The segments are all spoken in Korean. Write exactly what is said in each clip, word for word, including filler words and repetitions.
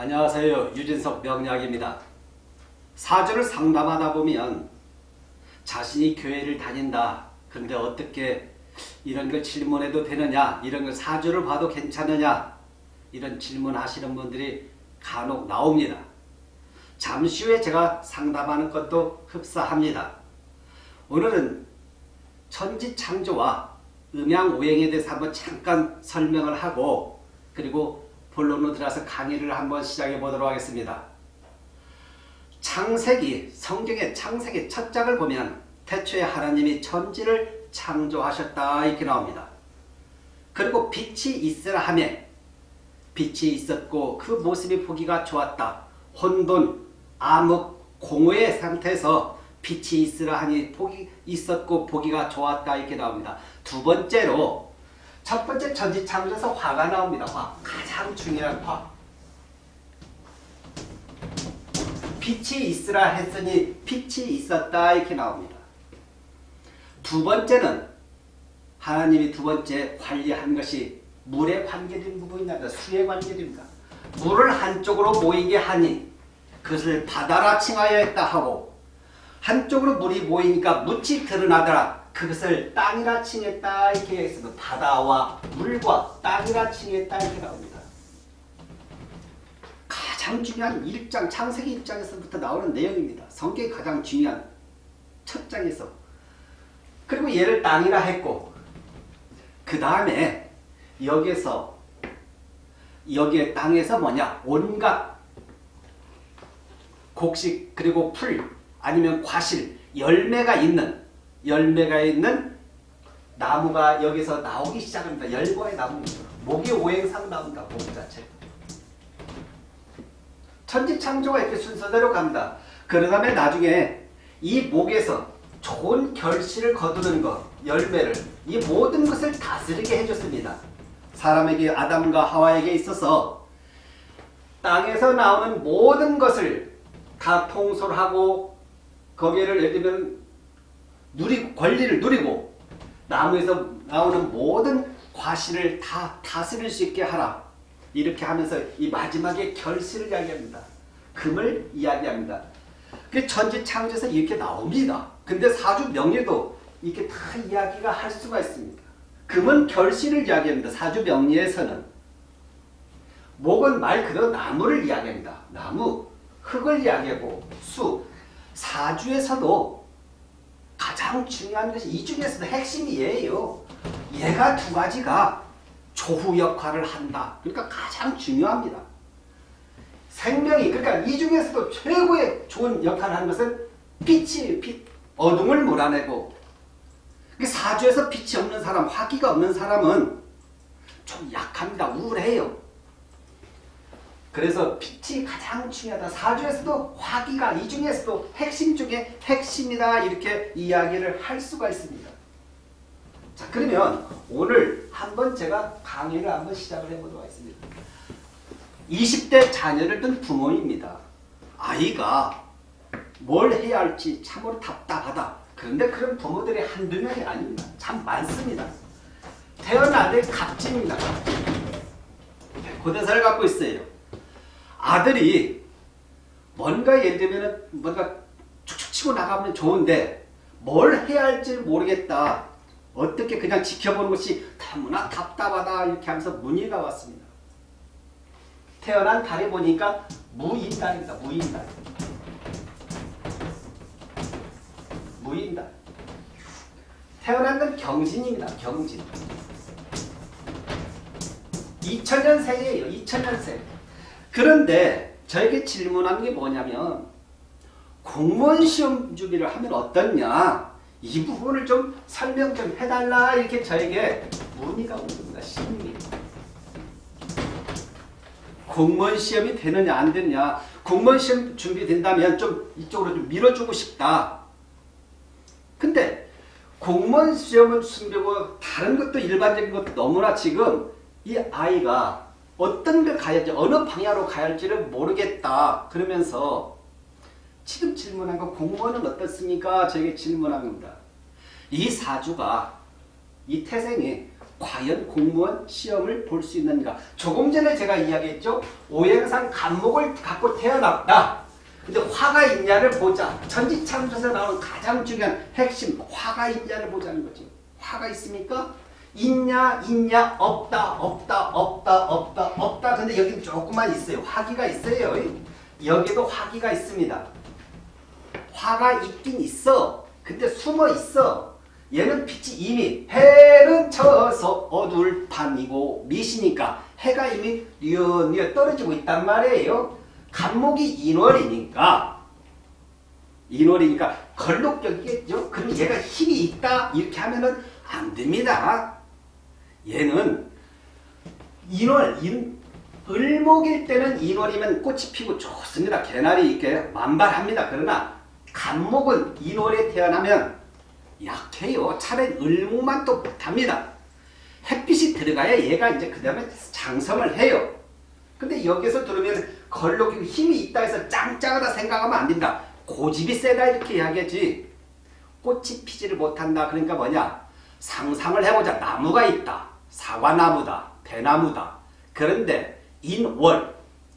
안녕하세요. 유진석 명리학입니다. 사주를 상담하다 보면 자신이 교회를 다닌다. 그런데 어떻게 이런 걸 질문해도 되느냐? 이런 걸 사주를 봐도 괜찮느냐? 이런 질문하시는 분들이 간혹 나옵니다. 잠시 후에 제가 상담하는 것도 흡사합니다. 오늘은 천지창조와 음양오행에 대해서 한번 잠깐 설명을 하고 그리고 본론으로 들어가서 강의를 한번 시작해 보도록 하겠습니다. 창세기, 성경의 창세기 첫 장을 보면 태초에 하나님이 천지를 창조하셨다 이렇게 나옵니다. 그리고 빛이 있으라 하며 빛이 있었고 그 모습이 보기가 좋았다. 혼돈, 암흑, 공허의 상태에서 빛이 있으라 하니 보기 있었고 보기가 좋았다 이렇게 나옵니다. 두 번째로 첫 번째 천지창조에서 화가 나옵니다. 화. 가장 중요한 화. 빛이 있으라 했으니 빛이 있었다 이렇게 나옵니다. 두 번째는 하나님이 두 번째 관리한 것이 물에 관계된 부분이다. 수에 관계됩니다. 물을 한쪽으로 모이게 하니 그것을 바다라 칭하여 했다 하고 한쪽으로 물이 모이니까 묻이 드러나더라. 그것을 땅이라 칭했다 이렇게 했습니다. 바다와 물과 땅이라 칭했다 이렇게 나옵니다. 가장 중요한 일 장 창세기 일 장에서부터 나오는 내용입니다. 성경이 가장 중요한 첫 장에서. 그리고 얘를 땅이라 했고 그 다음에 여기에서 여기에 땅에서 뭐냐 온갖 곡식 그리고 풀 아니면 과실 열매가 있는 열매가 있는 나무가 여기서 나오기 시작합니다. 열과의 나무입니다. 목이 오행상 나옵니다. 목 자체. 천지창조가 이렇게 순서대로 갑니다. 그 다음에 나중에 이 목에서 좋은 결실을 거두는 것, 열매를 이 모든 것을 다스리게 해줬습니다. 사람에게 아담과 하와에게 있어서 땅에서 나오는 모든 것을 다 통솔하고 거기를 예를 들면 누리, 권리를 누리고 나무에서 나오는 모든 과실을 다 다스릴 수 있게 하라. 이렇게 하면서 이 마지막에 결실을 이야기합니다. 금을 이야기합니다. 그 천지창조에서 이렇게 나옵니다. 근데 사주 명리도 이렇게 다 이야기가 할 수가 있습니다. 금은 결실을 이야기합니다. 사주 명리에서는. 목은 말 그대로 나무를 이야기합니다. 나무, 흙을 이야기하고 수, 사주에서도 가장 중요한 것이 이 중에서도 핵심이 얘예요. 얘가 두 가지가 조후 역할을 한다. 그러니까 가장 중요합니다. 생명이 그러니까 이 중에서도 최고의 좋은 역할을 하는 것은 빛이 빛, 어둠을 몰아내고 사주에서 빛이 없는 사람, 화기가 없는 사람은 좀 약합니다. 우울해요. 그래서 빛이 가장 중요하다. 사주에서도 화기가 이 중에서도 핵심 중에 핵심이다. 이렇게 이야기를 할 수가 있습니다. 자, 그러면 오늘 한번 제가 강의를 한번 시작을 해보도록 하겠습니다. 이십 대 자녀를 둔 부모입니다. 아이가 뭘 해야 할지 참으로 답답하다. 그런데 그런 부모들이 한두 명이 아닙니다. 참 많습니다. 태어날 때 갑진입니다. 갑진. 고대사를 갖고 있어요. 아들이 뭔가 예를 들면 뭔가 축축 치고 나가면 좋은데 뭘 해야 할지 모르겠다. 어떻게 그냥 지켜보는 것이 너무나 답답하다. 이렇게 하면서 문의가 왔습니다. 태어난 달에 보니까 무인달입니다. 무인달. 무인달. 태어난 건 경진입니다. 경진. 이천 년생이에요. 이천 년생. 그런데 저에게 질문한 게 뭐냐면 공무원 시험 준비를 하면 어떻냐 이 부분을 좀 설명 좀 해달라 이렇게 저에게 문의가 온 겁니다. 심리. 공무원 시험이 되느냐 안 되느냐 공무원 시험 준비된다면 좀 이쪽으로 좀 밀어주고 싶다. 근데 공무원 시험은 준비고 다른 것도 일반적인 것도 너무나 지금 이 아이가 어떤 걸 가야 할지 어느 방향으로 가야 할지를 모르겠다. 그러면서 지금 질문한 거 공무원은 어떻습니까? 저에게 질문한 겁니다. 이 사주가 이 태생이 과연 공무원 시험을 볼 수 있는가? 조금 전에 제가 이야기했죠. 오행상 간목을 갖고 태어났다. 근데 화가 있냐를 보자. 천지창조에서 나오는 가장 중요한 핵심, 화가 있냐를 보자는 거죠. 화가 있습니까? 있냐, 있냐, 없다, 없다, 없다, 없다, 없다. 근데 여기 조금만 있어요. 화기가 있어요. 여기도 화기가 있습니다. 화가 있긴 있어. 근데 숨어 있어. 얘는 빛이 이미 해는 쳐서 어두울 판이고 미시니까 해가 이미 뉘어뉘어 떨어지고 있단 말이에요. 간목이 인월이니까 인월이니까 걸록격이겠죠. 그럼 얘가 힘이 있다 이렇게 하면은 안 됩니다. 얘는 인월 인 을목일 때는 인월이면 꽃이 피고 좋습니다. 개나리 이렇게 만발합니다. 그러나 간목은 인월에 태어나면 약해요. 차라리 을목만 또 못합니다. 햇빛이 들어가야 얘가 이제 그 다음에 장성을 해요. 근데 여기서 들으면 걸록이고 힘이 있다 해서 짱짱하다 생각하면 안 된다. 고집이 세다 이렇게 이야기하지. 꽃이 피지를 못한다. 그러니까 뭐냐. 상상을 해보자. 나무가 있다. 사과나무다. 배나무다. 그런데 인월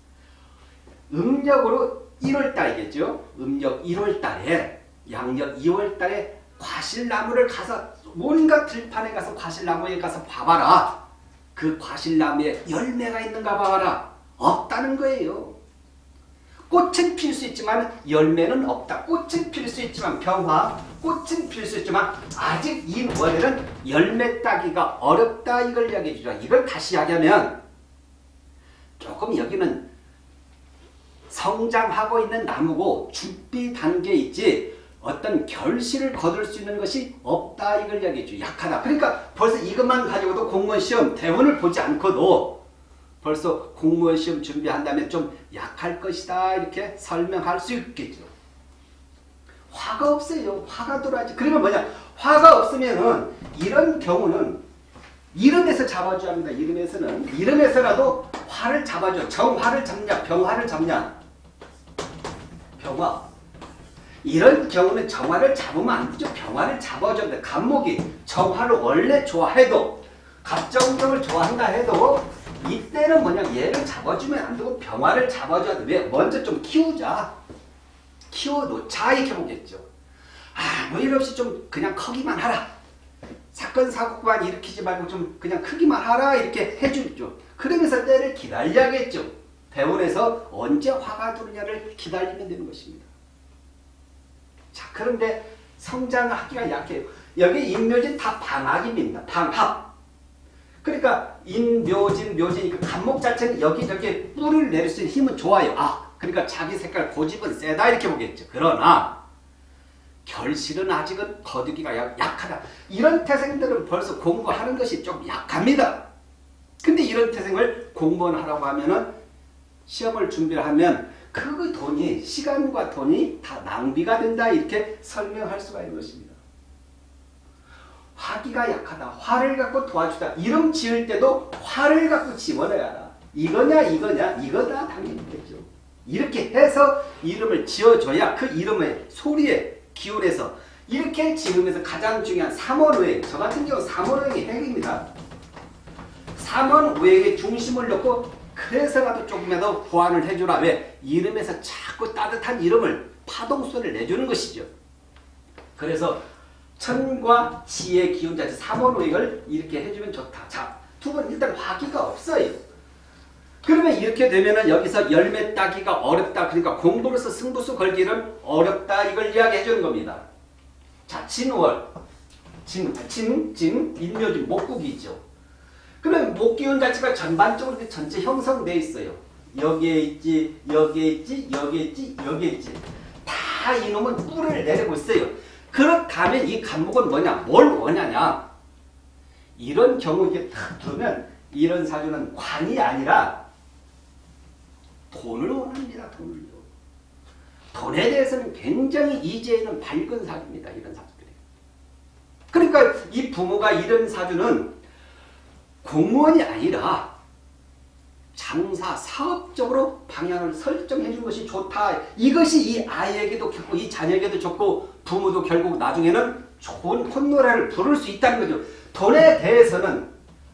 음력으로 일월달이겠죠. 음력 일월달에 양력 이월달에 과실나무를 가서 뭔가 들판에 가서 과실나무에 가서 봐봐라. 그 과실나무에 열매가 있는가 봐봐라. 없다는 거예요. 꽃은 필 수 있지만 열매는 없다. 꽃은 필 수 있지만 병화, 꽃은 필 수 있지만 아직 인월에는 열매 따기가 어렵다. 이걸 이야기해 주죠. 이걸 다시 이야기하면 조금 여기는 성장하고 있는 나무고 준비 단계에 있지 어떤 결실을 거둘 수 있는 것이 없다. 이걸 이야기해줘. 약하다. 그러니까 벌써 이것만 가지고도 공무원 시험 대본을 보지 않고도 벌써 공무원 시험 준비한다면 좀 약할 것이다. 이렇게 설명할 수 있겠죠. 화가 없어요. 화가 들어야지. 그러면 뭐냐. 화가 없으면은 이런 경우는 이름에서 잡아줘야 합니다. 이름에서는. 이름에서라도 화를 잡아줘. 정화를 잡냐 병화를 잡냐. 병화. 이런 경우는 정화를 잡으면 안 되죠. 병화를 잡아줘야 돼. 간목이 정화를 원래 좋아해도 갑정정을 좋아한다 해도 이때는 뭐냐 얘를 잡아주면 안 되고 병화를 잡아줘야 돼. 왜? 먼저 좀 키우자. 키워놓자 이렇게 보겠죠. 아무 일 없이 좀 그냥 크기만 하라. 사건 사고만 일으키지 말고 좀 그냥 크기만 하라 이렇게 해주죠. 그러면서 때를 기다려야겠죠. 대원에서 언제 화가 들느냐를 기다리면 되는 것입니다. 자, 그런데 성장하기가 약해요. 여기 인묘진 다 방학입니다. 방학. 그러니까 인묘진, 묘진이니까 간목 자체는 여기저기 뿌리를 내릴 수 있는 힘은 좋아요. 아, 그러니까 자기 색깔 고집은 세다 이렇게 보겠죠. 그러나 결실은 아직은 거두기가 약, 약하다. 이런 태생들은 벌써 공부하는 것이 좀 약합니다. 근데 이런 태생을 공부를 하라고 하면은 시험을 준비를 하면 그 돈이 시간과 돈이 다 낭비가 된다 이렇게 설명할 수가 있는 것입니다. 화기가 약하다. 화를 갖고 도와주다. 이름 지을 때도 화를 갖고 집어넣어야 하라. 이거냐 이거냐 이거다 당연히겠죠. 이렇게 해서 이름을 지어줘야 그 이름의 소리에 기울여서 이렇게 지으면서 가장 중요한 삼원오행. 저 같은 경우 삼원오행이 핵입니다. 삼원오행에 중심을 놓고 그래서라도 조금이라도 보완을 해주라. 왜? 이름에서 자꾸 따뜻한 이름을 파동소리를 내주는 것이죠. 그래서 천과 지의 기운자체 삼원오행을 이렇게 해주면 좋다. 자, 두 번 일단 화기가 없어요. 그러면 이렇게 되면은 여기서 열매 따기가 어렵다. 그러니까 공부로서 승부수 걸기는 어렵다. 이걸 이야기해 주는 겁니다. 자, 진월. 진, 진, 진, 인묘진, 목국이죠. 그러면 목기운 자체가 전반적으로 전체 형성되어 있어요. 여기에 있지, 여기에 있지, 여기에 있지, 여기에 있지. 다 이놈은 뿔을 내리고 있어요. 그렇다면 이 간목은 뭐냐? 뭘 원하냐? 이런 경우 이렇게 탁 두면 이런 사주는 관이 아니라 돈을 원합니다. 돈을요. 돈에 대해서는 굉장히 이제는 밝은 사주입니다. 이런 사주들이. 그러니까 이 부모가 이런 사주는 공무원이 아니라 장사, 사업적으로 방향을 설정해 주는 것이 좋다. 이것이 이 아이에게도 좋고 이 자녀에게도 좋고 부모도 결국 나중에는 좋은 콧노래를 부를 수 있다는 거죠. 돈에 대해서는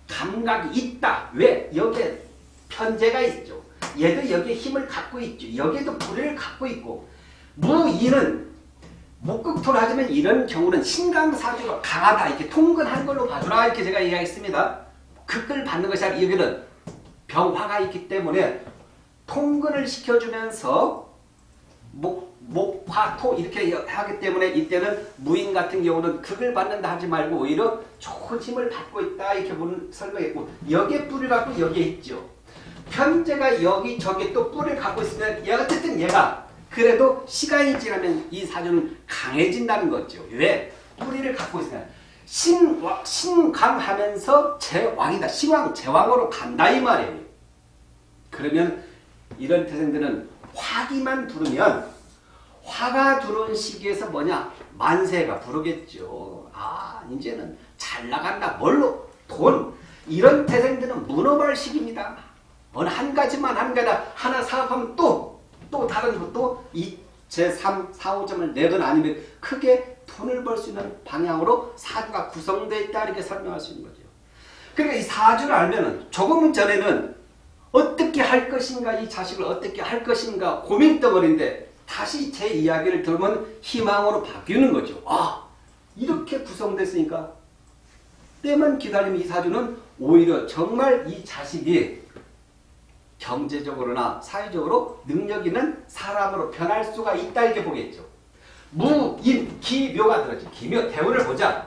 감각이 있다. 왜? 여기에 편재가 있죠. 얘도 여기에 힘을 갖고 있죠. 여기에도 불을 갖고 있고 무인은 목극토로 하지만 이런 경우는 신강사주가 강하다. 이렇게 통근한 걸로 봐주라. 이렇게 제가 이야기했습니다. 극을 받는 것이 아니라 여기는 병화가 있기 때문에 통근을 시켜주면서 목, 목화토 이렇게 하기 때문에 이때는 무인 같은 경우는 극을 받는다 하지 말고 오히려 좋은 힘을 받고 있다. 이렇게 설명했고 여기에 뿔을 갖고 여기에 있죠. 편재가 여기 저기 또 뿔을 갖고 있으면 얘 어쨌든 얘가 그래도 시간이 지나면 이 사주는 강해진다는 거죠. 왜? 뿌리를 갖고 있으면 신, 신강하면서 제왕이다. 신왕, 제왕으로 간다 이 말이에요. 그러면 이런 태생들은 화기만 두르면 화가 들어온 시기에서 뭐냐? 만세가 부르겠죠. 아 이제는 잘 나간다. 뭘로? 돈. 이런 태생들은 문어발 시기입니다. 어느 한 가지만 한 가지 하나 사업하면 또 또 다른 것도 이 제삼, 사, 오점을 내든 아니면 크게 돈을 벌 수 있는 방향으로 사주가 구성되어 있다 이렇게 설명할 수 있는 거죠. 그러니까 이 사주를 알면은 조금 전에는 어떻게 할 것인가 이 자식을 어떻게 할 것인가 고민 덩어리인데 다시 제 이야기를 들으면 희망으로 바뀌는 거죠. 아 이렇게 구성됐으니까 때만 기다리면 이 사주는 오히려 정말 이 자식이 경제적으로나 사회적으로 능력 있는 사람으로 변할 수가 있다 이렇게 보겠죠. 무, 임, 기, 묘가 들어죠. 기묘, 대운을 보자.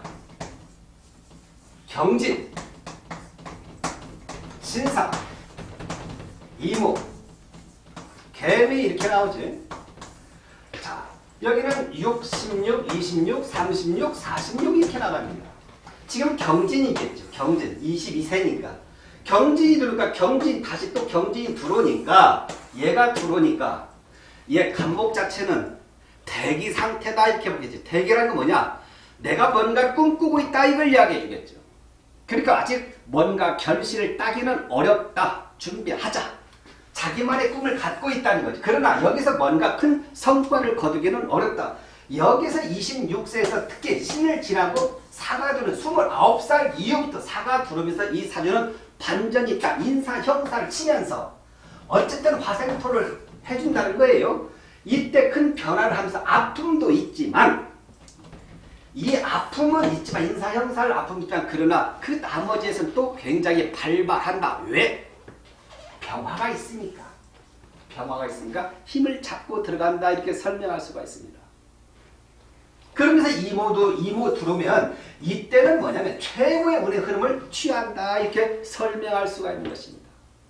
경진, 신사, 이모, 개미 이렇게 나오지. 자, 여기는 육, 십육, 이십육, 삼십육, 사십육 이렇게 나갑니다. 지금 경진이겠죠. 경진, 이십이 세니까. 경진이 들어오니까 경진 다시 또 경진이 들어오니까 얘가 들어오니까 얘 간목 자체는 대기 상태다 이렇게 보겠지. 대기라는 건 뭐냐? 내가 뭔가를 꿈꾸고 있다 이걸 이야기해 주겠죠. 그러니까 아직 뭔가 결실을 따기는 어렵다. 준비하자. 자기만의 꿈을 갖고 있다는 거죠. 그러나 여기서 뭔가 큰 성과를 거두기는 어렵다. 여기서 이십육 세에서 특히 신을 지나고 사가 두는 스물아홉 살 이후부터 사가 두르면서 이 사주는 반전이 있다. 인사, 형사를 치면서 어쨌든 화생토를 해준다는 거예요. 이때 큰 변화를 하면서 아픔도 있지만 이 아픔은 있지만 인사, 형사를 아픔이 있지만 그러나 그 나머지에서는 또 굉장히 발발한다. 왜? 병화가 있으니까. 병화가 있으니까 힘을 잡고 들어간다 이렇게 설명할 수가 있습니다. 그러면서 이모도 이모 들어오면 이때는 뭐냐면 최고의 운의 흐름을 취한다 이렇게 설명할 수가 있는 것입니다.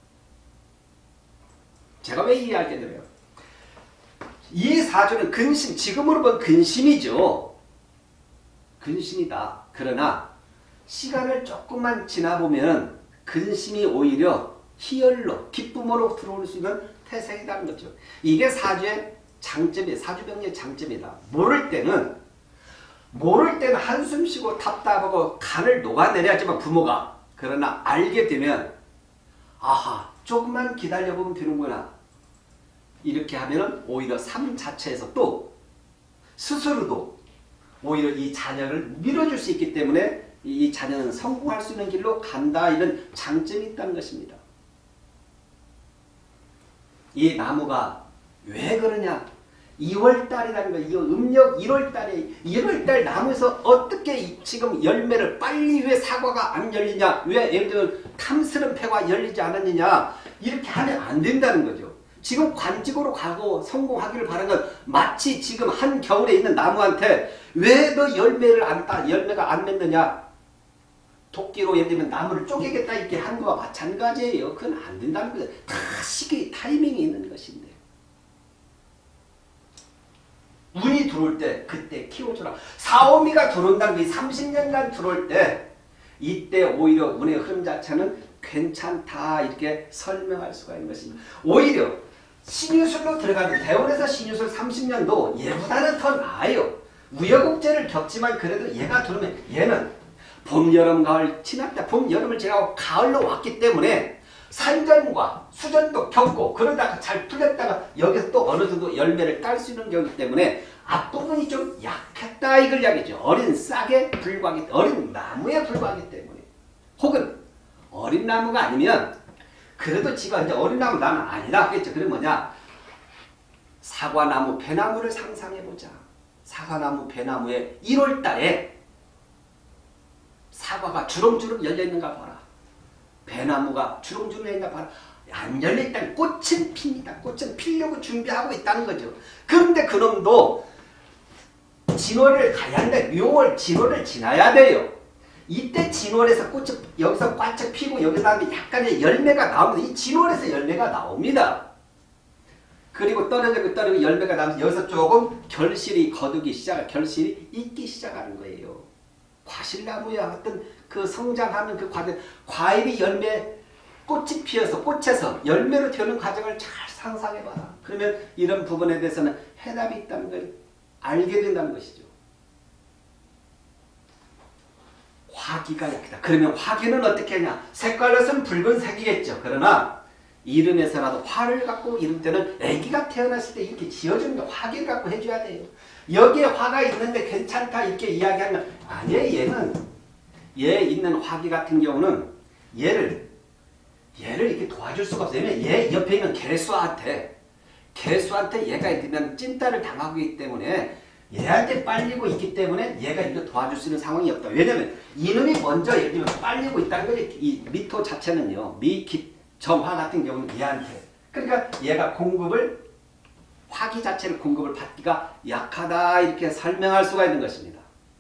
제가 왜 이 이야기를 드려요? 이 사주는 근심, 지금으로 보면 근심이죠. 근심이다. 그러나 시간을 조금만 지나보면 근심이 오히려 희열로 기쁨으로 들어올 수 있는 태생이라는 거죠. 이게 사주의 장점이에요. 사주병리의 장점이다. 모를 때는 모를 때는 한숨 쉬고 답답하고 간을 녹아내려야지만 부모가. 그러나 알게 되면 아하 조금만 기다려보면 되는구나. 이렇게 하면 오히려 삶 자체에서 또 스스로도 오히려 이 자녀를 밀어줄 수 있기 때문에 이 자녀는 성공할 수 있는 길로 간다 이런 장점이 있다는 것입니다. 이 나무가 왜 그러냐? 이월달이라는 거, 이 음력 일월달에 일월달 나무에서 어떻게 지금 열매를 빨리 왜 사과가 안 열리냐? 왜 예를 들면 탐스런 폐가 열리지 않았느냐? 이렇게 하면 안 된다는 거죠. 지금 관직으로 가고 성공하기를 바라는 건 마치 지금 한겨울에 있는 나무한테 왜 너 열매를 안 따, 열매가 안 맺느냐? 도끼로 예를 들면 나무를 쪼개겠다 이렇게 한 거와 마찬가지예요. 그건 안 된다는 거죠. 다 시기, 타이밍이 있는 것인데. 운이 들어올 때 그때 키워줘라. 사오미가 들어온다는 게 삼십 년간 들어올 때 이때 오히려 운의 흐름 자체는 괜찮다 이렇게 설명할 수가 있는 것입니다. 오히려 신유술로 들어가는 대원에서 신유술 삼십 년도 얘보다는 더 나아요. 우여곡절을 겪지만 그래도 얘가 들어오면 얘는 봄, 여름, 가을 지났다. 봄, 여름을 지나고 가을로 왔기 때문에 산전과 수전도 겪고 그러다가 잘 풀렸다가 여기서 또 어느 정도 열매를 딸 수 있는 경우이기 때문에 앞부분이 좀 약했다 이걸 이야기죠. 어린 싹에 불과하기 어린 나무에 불과하기 때문에 혹은 어린 나무가 아니면 그래도 지가 이제 어린 나무 나는 아니다 하겠죠. 그럼 뭐냐? 사과나무, 배나무를 상상해보자. 사과나무, 배나무에 일월 달에 사과가 주렁주렁 열려있는가 봐라. 배나무가 주렁주렁 열려있는가 봐라. 안 열려있다는 꽃은 핍니다. 꽃은 피려고 준비하고 있다는 거죠. 그런데 그놈도 진월을 가야 한다. 묘월 진월을 지나야 돼요. 이때 진월에서 꽃이 여기서 꽉짝 피고 여기서 약간의 열매가 나오면 이 진월에서 열매가 나옵니다. 그리고 떨어지고 떨어지고 열매가 나면서 여기서 조금 결실이 거두기 시작, 결실이 익기 시작하는 거예요. 과실나무야 어떤 그 성장하는 그 과정, 과일이 열매, 꽃이 피어서 꽃에서 열매로 되는 과정을 잘 상상해봐라. 그러면 이런 부분에 대해서는 해답이 있다는 걸 알게 된다는 것이죠. 화기가 약하다. 그러면 화기는 어떻게 하냐? 색깔로서는 붉은색이겠죠. 그러나 이름에서라도 화를 갖고 이름 때는 아기가 태어났을 때 이렇게 지어주는 거 화기를 갖고 해줘야 돼요. 여기에 화가 있는데 괜찮다 이렇게 이야기하면 아니에요. 얘는 얘 있는 화기 같은 경우는 얘를 얘를 이렇게 도와줄 수가 없어요. 왜냐면 얘 옆에 있는 개수한테 개수한테 얘가 있으면 찐따를 당하고 있기 때문에 얘한테 빨리고 있기 때문에 얘가 이거 도와줄 수 있는 상황이 없다. 왜냐면 이놈이 먼저 예를 들면 빨리고 있다는 거지. 이 미토 자체는요. 미 정화 같은 경우는 얘한테. 그러니까 얘가 공급을 화기 자체를 공급을 받기가 약하다 이렇게 설명할 수가 있는 것입니다.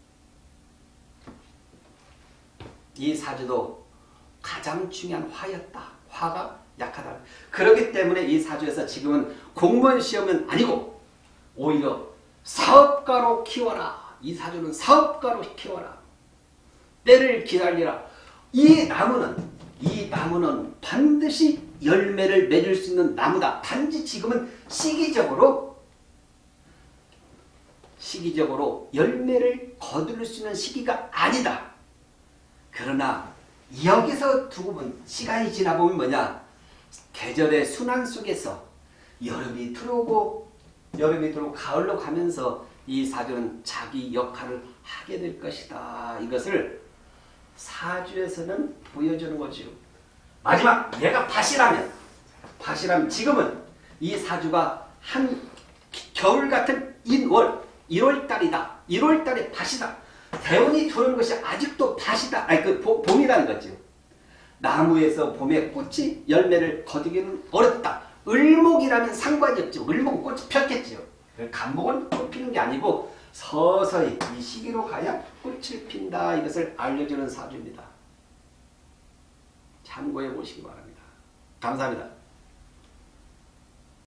이 사주도 가장 중요한 화였다. 화가 약하다. 그렇기 때문에 이 사주에서 지금은 공무원 시험은 아니고 오히려 사업가로 키워라. 이 사주는 사업가로 키워라. 때를 기다리라. 이 나무는 이 나무는 반드시 열매를 맺을 수 있는 나무다. 단지 지금은 시기적으로 시기적으로 열매를 거둘 수 있는 시기가 아니다. 그러나 여기서 두고 보면 시간이 지나보면 뭐냐? 계절의 순환 속에서 여름이 들어오고 여름이 들어오고 가을로 가면서 이 사주는 자기 역할을 하게 될 것이다. 이것을 사주에서는 보여주는 거죠. 마지막 얘가 밭이라면 밭이라면 지금은 이 사주가 한 겨울 같은 인월 일월 달이다. 일월 달에 밭이다. 대운이 들어오는 것이 아직도 밭이다. 아니 그 봄이라는 거죠. 나무에서 봄에 꽃이 열매를 거두기는 어렵다. 을목이라면 상관이 없죠. 을목은 꽃이 폈겠죠. 간목은 꽃 피는 게 아니고 서서히 이 시기로 가야 꽃을 핀다. 이것을 알려주는 사주입니다. 참고해 보시기 바랍니다. 감사합니다.